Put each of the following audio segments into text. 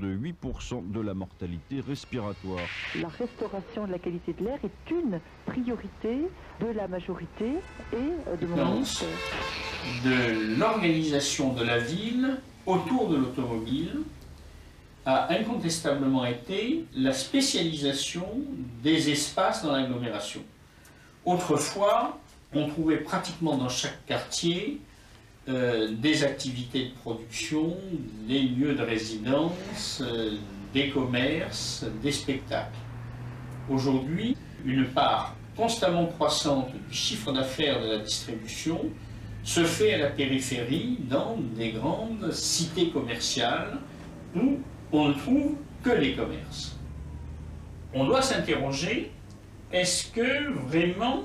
de 8% de la mortalité respiratoire. La restauration de la qualité de l'air est une priorité de la majorité et de mon ministère. De l'organisation de la ville autour de l'automobile a incontestablement été la spécialisation des espaces dans l'agglomération. Autrefois, on trouvait pratiquement dans chaque quartier des activités de production, des lieux de résidence, des commerces, des spectacles. Aujourd'hui, une part constamment croissante du chiffre d'affaires de la distribution se fait à la périphérie, dans des grandes cités commerciales où on ne trouve que les commerces. On doit s'interroger, est-ce que vraiment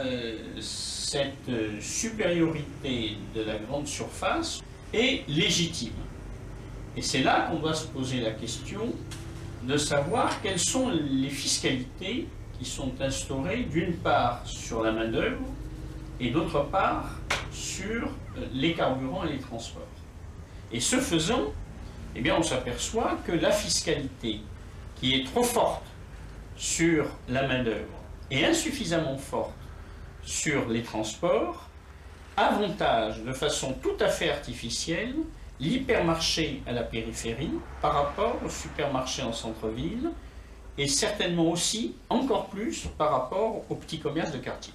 cette supériorité de la grande surface est légitime? Et c'est là qu'on doit se poser la question de savoir quelles sont les fiscalités qui sont instaurées d'une part sur la main-d'œuvre et d'autre part sur les carburants et les transports. Et ce faisant, eh bien, on s'aperçoit que la fiscalité qui est trop forte sur la main-d'œuvre et insuffisamment forte sur les transports avantage de façon tout à fait artificielle l'hypermarché à la périphérie par rapport au supermarché en centre-ville et certainement aussi encore plus par rapport aux petits commerces de quartier.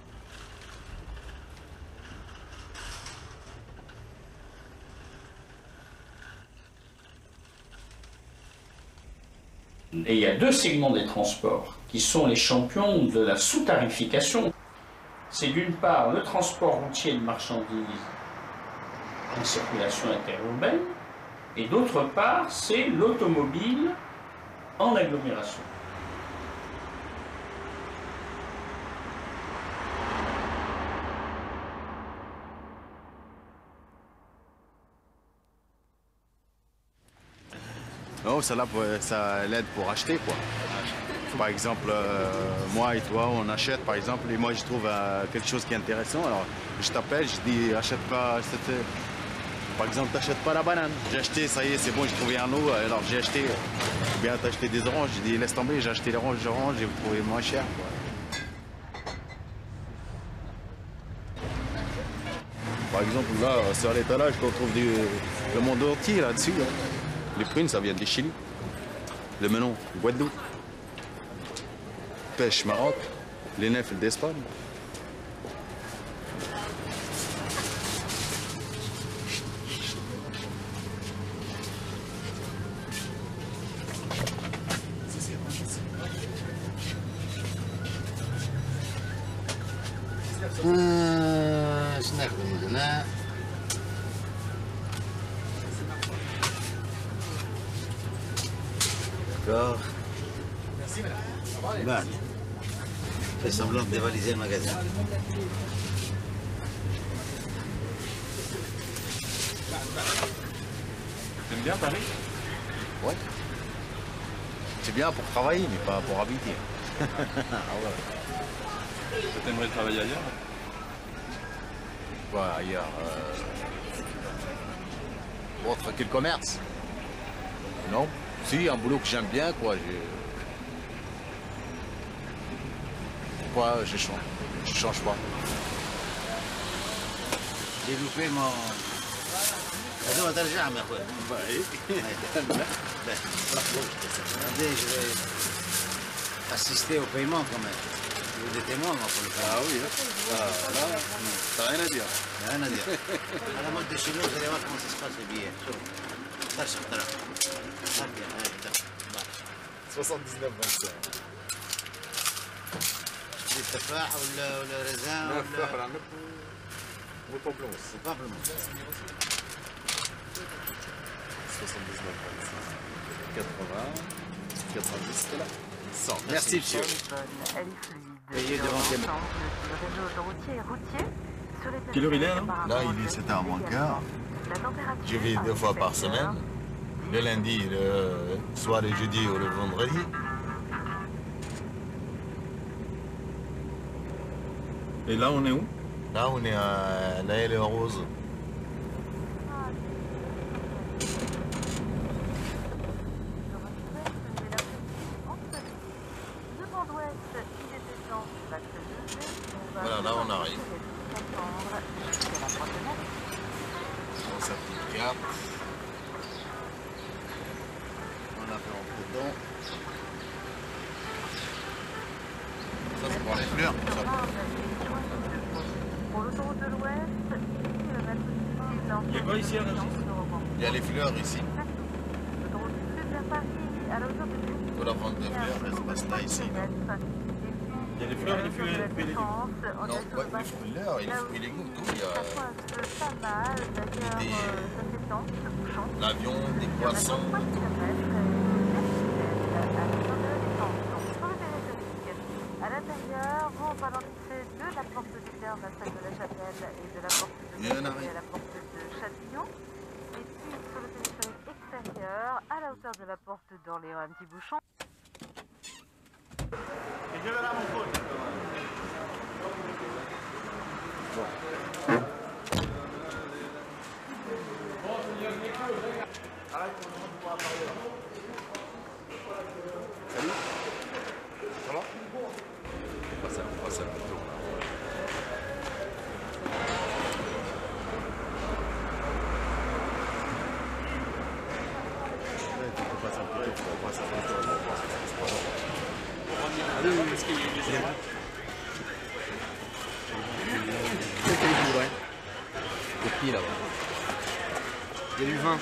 Et il y a deux segments des transports qui sont les champions de la sous-tarification. C'est d'une part le transport routier de marchandises en circulation interurbaine, et d'autre part c'est l'automobile en agglomération. Non, ça l'aide pour acheter, quoi. Par exemple, moi et toi, on achète, par exemple, et moi je trouve quelque chose qui est intéressant. Alors, je t'appelle, je dis, achète pas cette... Par exemple, t'achètes pas la banane. J'ai acheté, ça y est, c'est bon, j'ai trouvé un eau, alors j'ai acheté. Ou bien t'as acheté des oranges, j'ai dit, laisse tomber, j'ai acheté les oranges, j'ai trouvé moins cher, quoi. Par exemple, là, sur l'étalage, on trouve le monde entier là-dessus. Hein. Les prunes, ça vient du Chili. Le melon, Guadeloupe. Pêche, Maroc. Les nefles d'Espagne. D'accord. Merci madame. Fais semblant de dévaliser le magasin. T'aimes bien Paris? Ouais. C'est bien pour travailler, mais pas pour habiter. Ah ouais. T'aimerais travailler ailleurs? Ouais, ailleurs. Autre que le commerce. Non? Si, un boulot que j'aime bien, quoi. Pourquoi je change pas? J'ai loupé mon... هذا ترجع يا اخوي. Regardez, je vais assister au paiement quand même. Je veux des témoins moi pour le faire. Ah oui, là, t'as rien à dire. Rien à dire. À la mode de chez nous, vous allez voir comment ça se passe les billets. ترشح ترى. 79,25. التفاح ولا رزان ولا التفاح والعنب والبامبلموس. البامبلموس. 79,26. 80, 90, c'est là. 100. Merci, monsieur. Payez devant tes mains. Quelle heure il est là? Là, il est 7h moins quart. Je vais 2 fois par semaine. Le lundi, le soir et jeudi ou le vendredi. Et là, on est où? Là, on est à La Haye Rose. Voilà, là on arrive. On s'applique carte. On la fait en dedans. Ça c'est pour les fleurs. Ça. Pour l'autoroute de l'Ouest, 10 km Il y a quoi ici à Rungis? Il y a les fleurs ici. L'autoroute du Sud vers Paris, à la hauteur de Pour la vente des fleurs, elle se passe là ici. Il y a des fleurs et des fruits et des légumes. Non, ouais, les fleurs et les fruits et légumes, tout. Il y a la viande, des poissons. À l'intérieur, vous ralentissez de la porte des Termes à celle de la Chapelle et de la porte de Montpellier à la porte de Châtillon. Et puis sur le téléphérique extérieur, à la hauteur de la porte d'Orléans, un petit bouchon. Et je vais là mon pote. Salut. Ça va? On passe à plutôt. Le pied là-bas. Il y a du vin.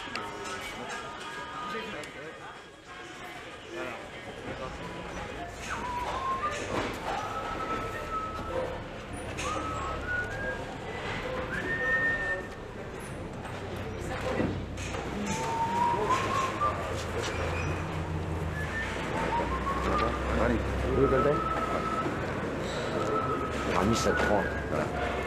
À 1730. Voilà.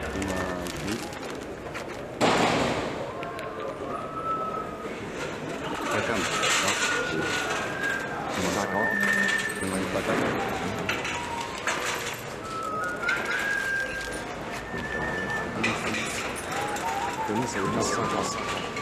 C'est 1950.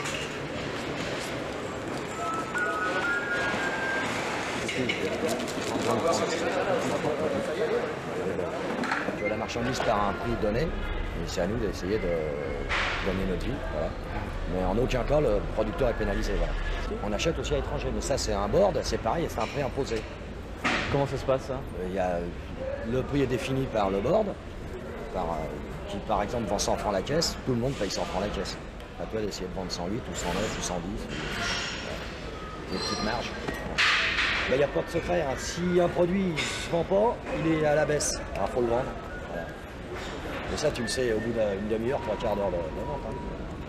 La marchandise par un prix donné, et c'est à nous d'essayer de gagner notre vie. Voilà. Mais en aucun cas, le producteur est pénalisé. Voilà. On achète aussi à l'étranger, mais ça c'est un board, c'est pareil, c'est un prix imposé. Comment ça se passe ça? Le prix est défini par le board, qui par exemple vend 100 francs la caisse, tout le monde paye 100 francs la caisse. À toi d'essayer de vendre 108 ou 109 ou 110, des petites marges. Il n'y a pas de secret, hein. Si un produit ne se vend pas, il est à la baisse. Alors il faut le vendre. Voilà. Et ça tu le sais au bout d'une demi-heure, 3/4 d'heure de vente. Hein.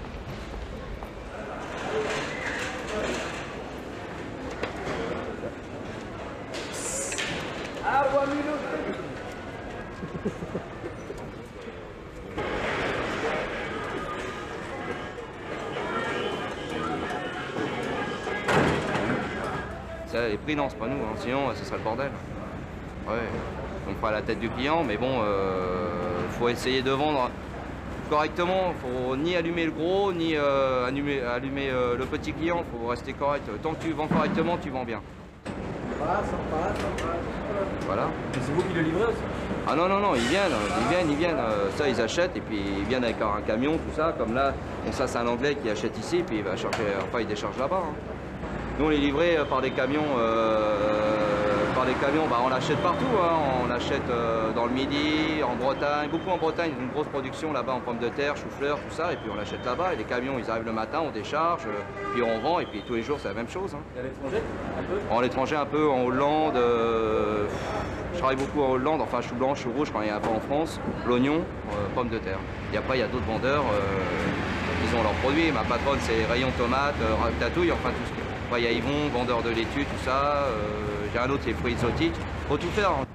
Ça, les prix, non, c'est pas nous, hein. Sinon ce serait le bordel. Ouais, on fera la tête du client, mais bon, faut essayer de vendre correctement. Faut ni allumer le gros, ni allumer le petit client. Faut rester correct. Tant que tu vends correctement, tu vends bien. Voilà. Et c'est vous qui le livrez aussi? Ah non, non, non, ils viennent. Ça, ils achètent et puis ils viennent avec un camion, tout ça. Comme là, bon, ça, c'est un Anglais qui achète ici, puis il va chercher, enfin, il décharge là-bas. Hein. Nous, on est livrés par des camions. Bah, on l'achète partout. Hein. On l'achète dans le Midi, en Bretagne. Beaucoup en Bretagne, une grosse production là-bas en pommes de terre, chou-fleur, tout ça. Et puis on l'achète là-bas. Et les camions, ils arrivent le matin, on décharge, puis on vend. Et puis tous les jours, c'est la même chose. Hein. Et à l'étranger, un peu? À l'étranger, un peu. En Hollande. Je travaille beaucoup en Hollande. Enfin, chou blanc, chou rouge quand il y a un peu en France. L'oignon, pommes de terre. Et après, il y a d'autres vendeurs. Ils ont leurs produits. Ma patronne, c'est rayon tomates, ratatouille, enfin tout ce qui est. Après, il y a Yvon, vendeur de laitue, tout ça. J'ai un autre, c'est fruits exotiques. Faut tout faire. Hein.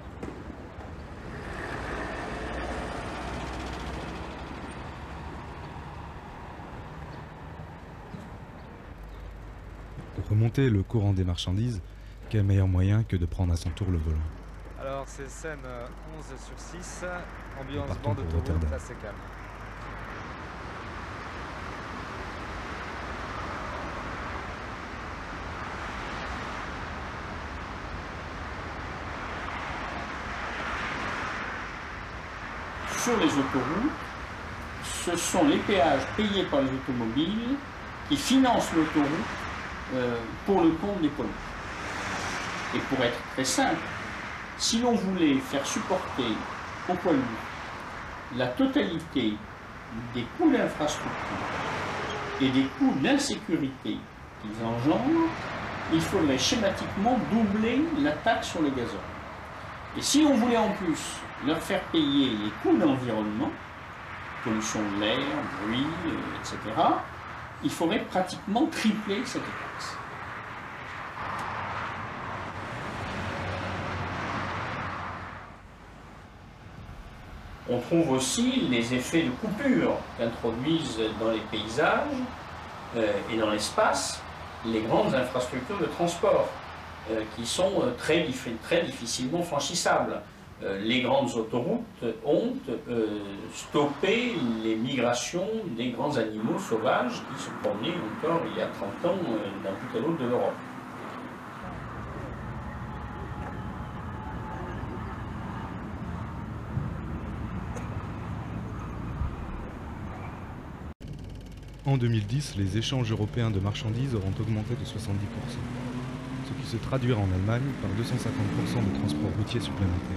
Pour remonter le courant des marchandises, quel meilleur moyen que de prendre à son tour le volant? Alors c'est scène 11/6, ambiance Partons bande pour d'autoroute, Rotterdam. assez calme. sur les autoroutes, ce sont les péages payés par les automobiles qui financent l'autoroute pour le compte des poids lourds. Et pour être très simple, si l'on voulait faire supporter aux poids lourds la totalité des coûts d'infrastructure et des coûts d'insécurité qu'ils engendrent, il faudrait schématiquement doubler la taxe sur le gazole. Et si on voulait en plus leur faire payer les coûts d'environnement, pollution de l'air, bruit, etc., il faudrait pratiquement tripler cette taxe. On trouve aussi les effets de coupure qu'introduisent dans les paysages et dans l'espace les grandes infrastructures de transport qui sont très difficilement franchissables. Les grandes autoroutes ont stoppé les migrations des grands animaux sauvages qui se promenaient encore il y a 30 ans d'un bout à l'autre de l'Europe. En 2010, les échanges européens de marchandises auront augmenté de 70%, ce qui se traduira en Allemagne par 250% de transport routier supplémentaire.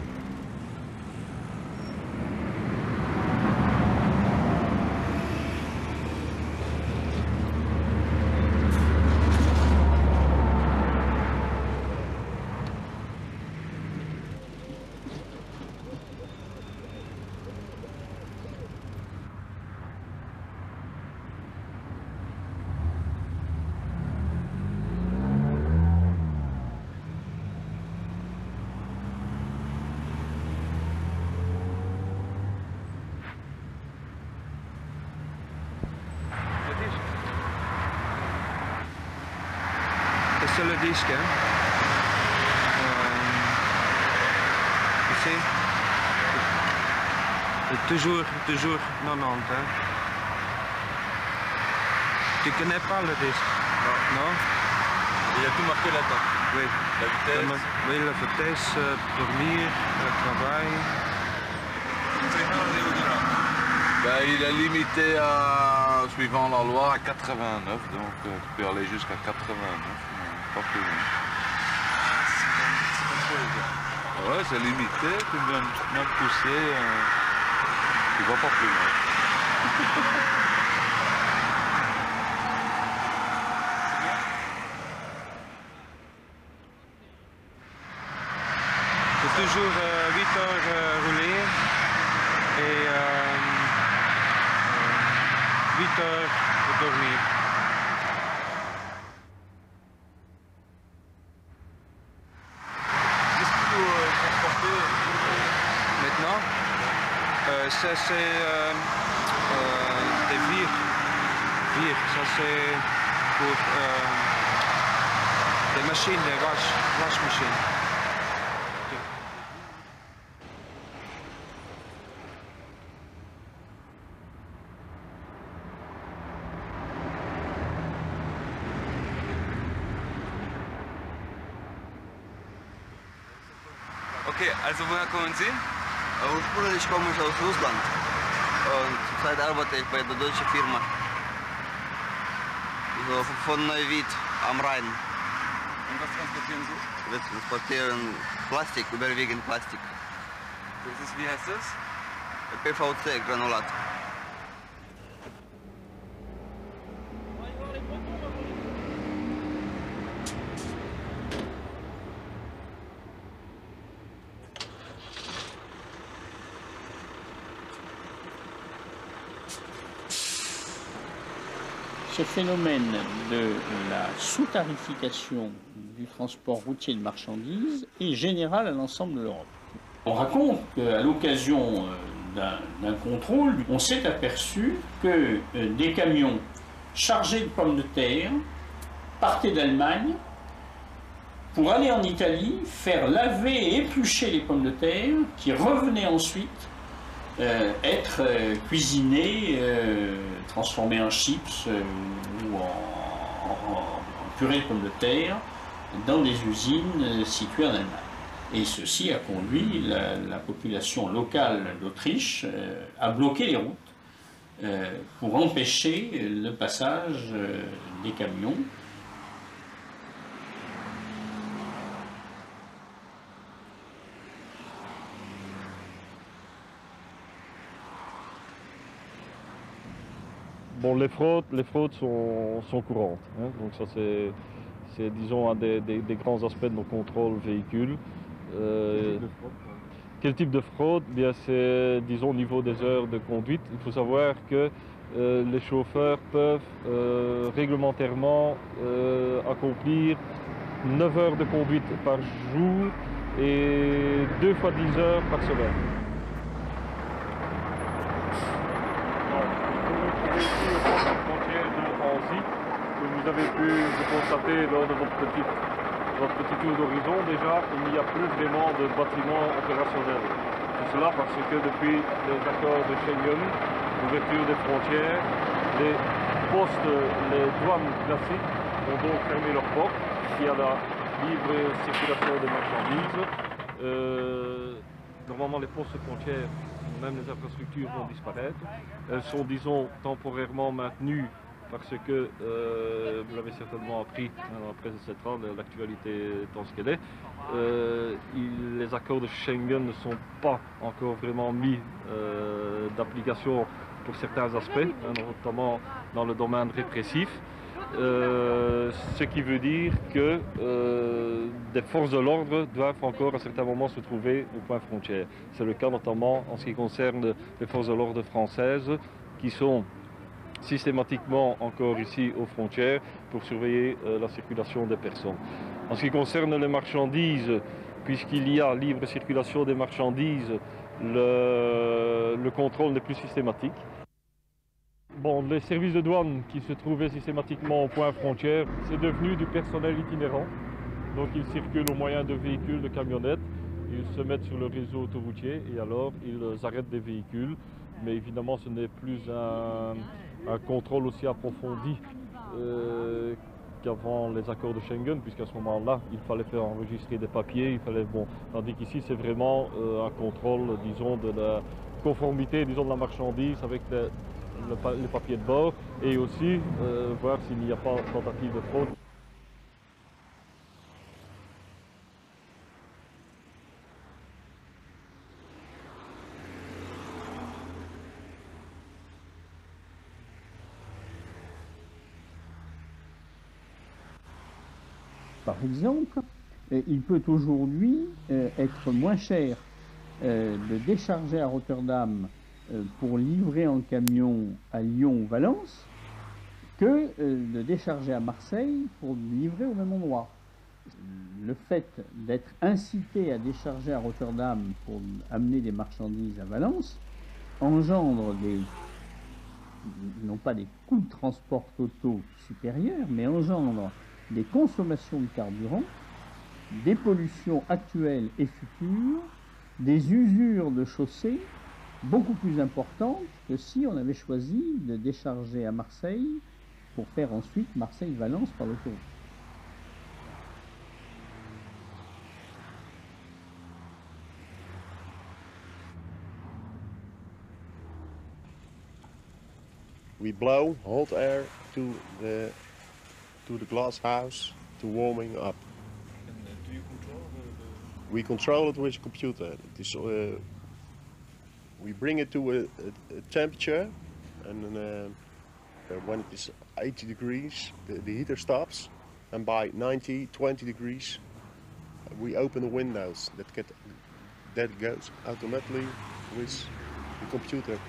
C'est le disque, hein. Ici. Toujours 90, hein. Tu connais pas le disque? Non? Il y a tout marqué là-dedans. Oui. La vitesse. Oui, la vitesse, dormir, le travail. Ben, il est limité à, suivant la loi, à 89, donc tu peux aller jusqu'à 89, mais pas plus loin. Ouais, c'est limité, tu peux même pousser, tu vas pas plus loin. C'est toujours 8 heures rouler et 8 heures de dormir. Qu'est-ce qu'il faut transporter Maintenant, ça c'est des vires. Ça c'est pour des machines, des wash machines. Okay, also woher kommen Sie? Ursprünglich komme ich aus Russland und zurzeit arbeite ich bei der deutschen Firma. So von Neuwied am Rhein. Und was transportieren Sie? Wir transportieren Plastik, überwiegend Plastik. Das ist, wie heißt das? PVC-Granulat. Ce phénomène de la sous-tarification du transport routier de marchandises est général à l'ensemble de l'Europe. On raconte qu'à l'occasion d'un contrôle, on s'est aperçu que des camions chargés de pommes de terre partaient d'Allemagne pour aller en Italie, faire laver et éplucher les pommes de terre qui revenaient ensuite être cuisinées, transformées en chips ou en purée de pommes de terre dans des usines situées en Allemagne. Et ceci a conduit la population locale d'Autriche à bloquer les routes pour empêcher le passage des camions. Bon, les fraudes sont courantes, hein, donc ça c'est disons un des grands aspects de nos contrôles véhicules. Quel type de fraude? Bien, c'est disons au niveau des heures de conduite. Il faut savoir que les chauffeurs peuvent réglementairement accomplir 9 heures de conduite par jour et 2 fois 10 heures par semaine. Que vous avez pu constater lors de votre petit tour d'horizon, déjà, il n'y a plus vraiment de bâtiments opérationnels. Tout cela parce que depuis les accords de Schengen, l'ouverture des frontières, les postes, les douanes classiques ont donc fermé leurs portes. Il y a la libre circulation des marchandises. Normalement, les postes frontières, même les infrastructures vont disparaître. Elles sont, disons, temporairement maintenues parce que, vous l'avez certainement appris dans la presse centrale, l'actualité étant ce qu'elle est, les accords de Schengen ne sont pas encore vraiment mis d'application pour certains aspects, notamment dans le domaine répressif. Ce qui veut dire que des forces de l'ordre doivent encore à certains moments se trouver au point frontière. C'est le cas notamment en ce qui concerne les forces de l'ordre françaises qui sont systématiquement encore ici aux frontières pour surveiller la circulation des personnes. En ce qui concerne les marchandises, puisqu'il y a libre circulation des marchandises, le contrôle n'est plus systématique. Bon, les services de douane qui se trouvaient systématiquement au point frontière, c'est devenu du personnel itinérant. Donc ils circulent au moyen de véhicules, de camionnettes, ils se mettent sur le réseau autoroutier et alors ils arrêtent des véhicules. Mais évidemment, ce n'est plus un contrôle aussi approfondi qu'avant les accords de Schengen, puisqu'à ce moment-là, il fallait faire enregistrer des papiers, tandis qu'ici, c'est vraiment un contrôle, disons, de la conformité, disons, de la marchandise avec les papiers de bord, et aussi voir s'il n'y a pas de tentative de fraude. Par exemple, il peut aujourd'hui être moins cher de décharger à Rotterdam pour livrer en camion à Lyon ou Valence que de décharger à Marseille pour livrer au même endroit. Le fait d'être incité à décharger à Rotterdam pour amener des marchandises à Valence engendre non pas des coûts de transport totaux supérieurs, mais engendre des consommations de carburant, des pollutions actuelles et futures, des usures de chaussées beaucoup plus importantes que si on avait choisi de décharger à Marseille pour faire ensuite Marseille-Valence par l'autoroute. We blow hot air to the glass house to warming up. And do you control We control it with a computer. It is, we bring it to a temperature, and when it is 80 degrees, the heater stops, and by 20 degrees, we open the windows. That goes automatically with the computer.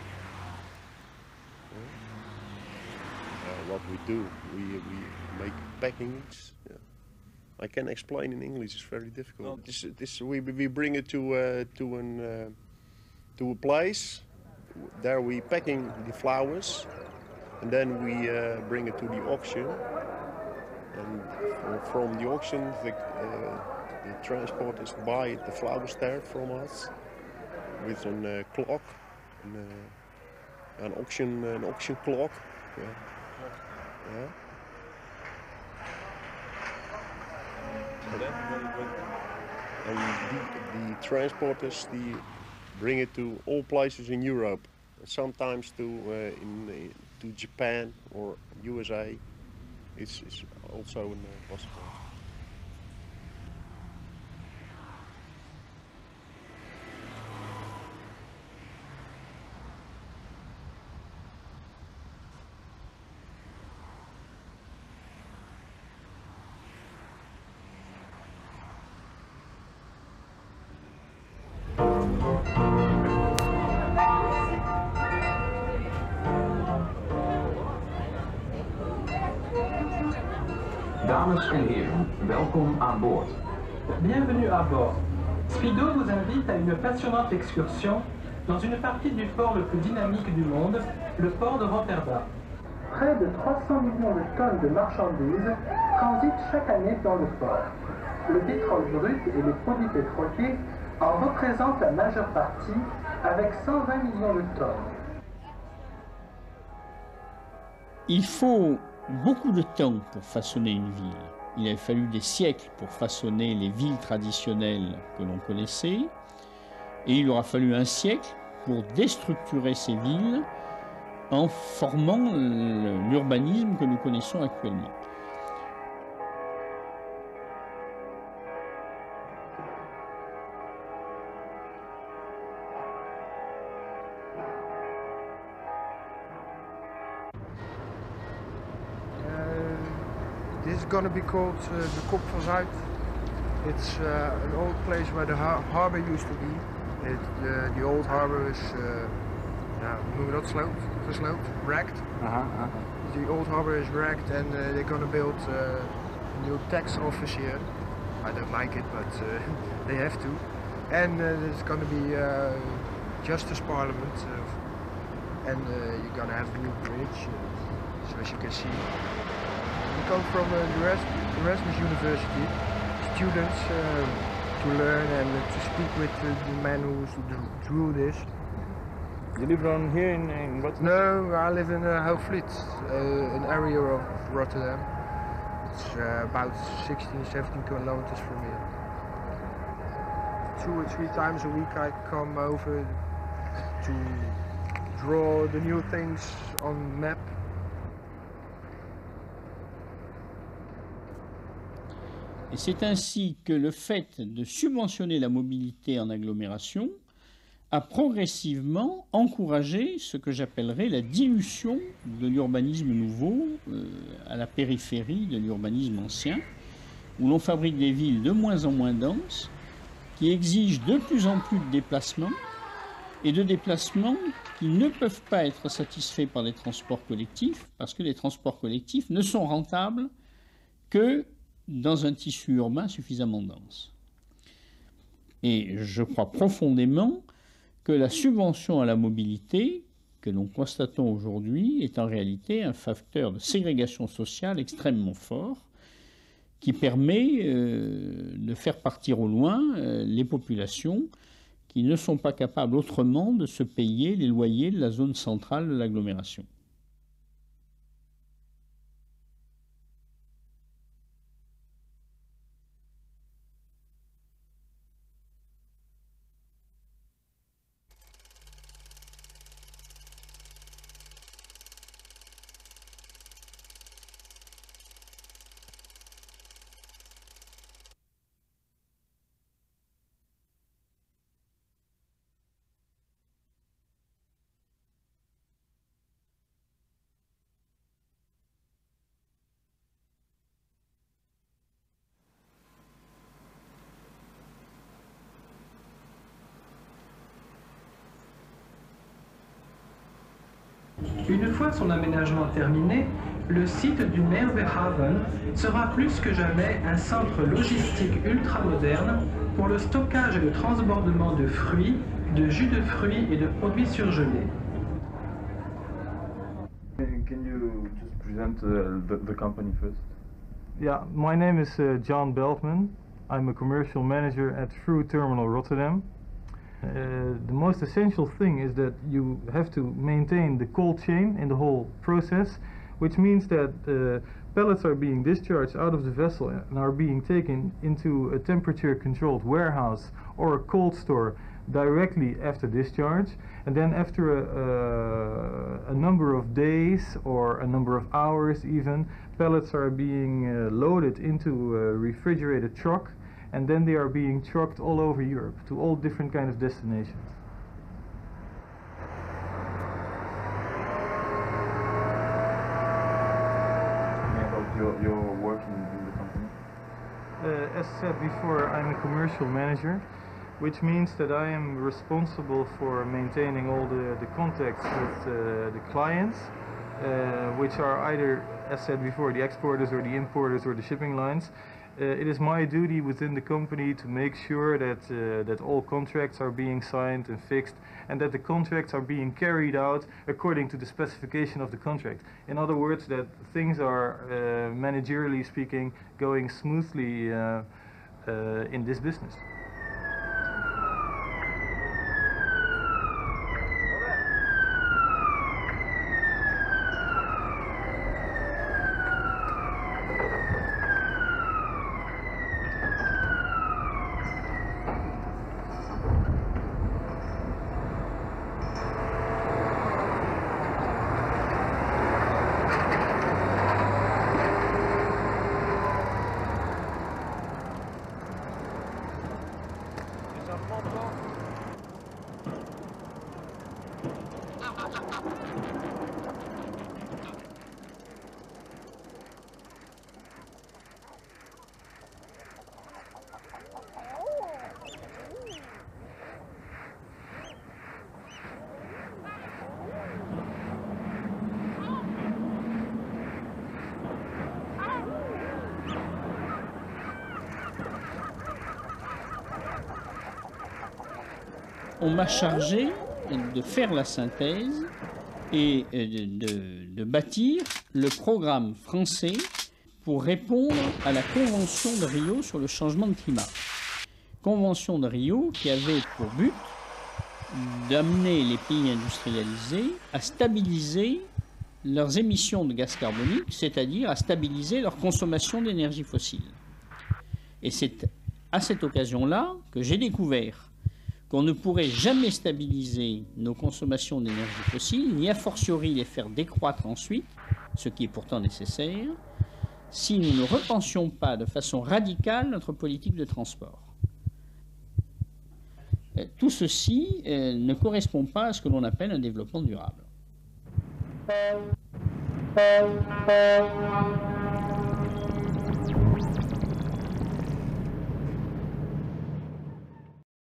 What we do, we make packings. Yeah. I can explain in English. It's very difficult. We bring it to a place. There we packing the flowers, and then we bring it to the auction. And from the auction, the transporters buy the flowers there from us with a clock, an auction clock. Yeah. Yeah. and the transporters bring it to all places in Europe, sometimes to Japan or USA. It's also possible. Dames en heren, welkom aan boord. Bienvenue à bord. Speedo vous invite à une passionnante excursion dans une partie du port le plus dynamique du monde, le port de Rotterdam. Près de 300 millions de tonnes de marchandises transitent chaque année dans le port. Le pétrole brut et les produits pétroliers en représentent la majeure partie, avec 120 millions de tonnes. Il faut beaucoup de temps pour façonner une ville. Il a fallu des siècles pour façonner les villes traditionnelles que l'on connaissait, et il aura fallu un siècle pour déstructurer ces villes en formant l'urbanisme que nous connaissons actuellement. This is going to be called the Kop van Zuid. It's an old place where the harbor used to be. The old harbor is, hoe noem je dat, gesloopt, wrecked. The old harbor is wrecked and they're going to build a new tax office here. I don't like it, but they have to. And there's going to be Justice Parliament and you're going to have a new bridge, so as you can see. We come from Erasmus University, students to learn and to speak with the man who drew this. You live around here in Rotterdam? No, I live in Hoogvliet, an area of Rotterdam. It's about 16-17 kilometers from here. 2 or 3 times a week I come over to draw the new things on map. Et c'est ainsi que le fait de subventionner la mobilité en agglomération a progressivement encouragé ce que j'appellerais la dilution de l'urbanisme nouveau à la périphérie de l'urbanisme ancien, où l'on fabrique des villes de moins en moins denses, qui exigent de plus en plus de déplacements, et de déplacements qui ne peuvent pas être satisfaits par les transports collectifs, parce que les transports collectifs ne sont rentables que dans un tissu urbain suffisamment dense. Et je crois profondément que la subvention à la mobilité que nous constatons aujourd'hui est en réalité un facteur de ségrégation sociale extrêmement fort qui permet de faire partir au loin les populations qui ne sont pas capables autrement de se payer les loyers de la zone centrale de l'agglomération. Une fois son aménagement terminé, le site du Merwehaven sera plus que jamais un centre logistique ultramoderne pour le stockage et le transbordement de fruits, de jus de fruits et de produits surgelés. Can you just present the company first? Yeah, my name is John Beltman. I'm a commercial manager at Fruit Terminal Rotterdam. The most essential thing is that you have to maintain the cold chain in the whole process which means that pellets are being discharged out of the vessel and are being taken into a temperature-controlled warehouse or a cold store directly after discharge, and then after a number of days or a number of hours even, pellets are being loaded into a refrigerated truck, and then they are being trucked all over Europe to all different kinds of destinations. You're working in the company? As said before, I'm a commercial manager, which means that I am responsible for maintaining all the contacts with the clients, which are either, as said before, the exporters or the importers or the shipping lines. It is my duty within the company to make sure that all contracts are being signed and fixed, and that the contracts are being carried out according to the specification of the contract. In other words, that things are, managerially speaking, going smoothly in this business. On m'a chargé de faire la synthèse et de bâtir le programme français pour répondre à la Convention de Rio sur le changement de climat. Convention de Rio qui avait pour but d'amener les pays industrialisés à stabiliser leurs émissions de gaz carbonique, c'est-à-dire à stabiliser leur consommation d'énergie fossile. Et c'est à cette occasion-là que j'ai découvert qu'on ne pourrait jamais stabiliser nos consommations d'énergie fossile, ni a fortiori les faire décroître ensuite, ce qui est pourtant nécessaire, si nous ne repensions pas de façon radicale notre politique de transport. Tout ceci ne correspond pas à ce que l'on appelle un développement durable.